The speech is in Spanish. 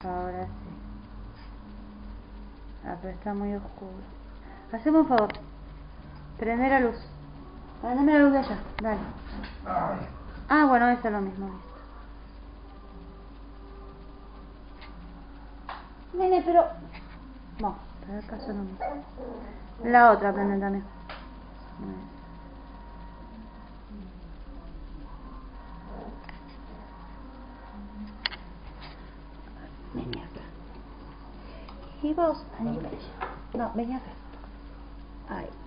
Ahora sí. Ah, pero está muy oscuro. Haceme un favor. Prende la luz. Prendeme la luz de allá. Dale. Ah, bueno, eso es lo mismo. Nene, pero... No, pero acá son lo mismo. La otra prende también. Vení acá. Y vos, vení para allá. No, vení acá. Ahí.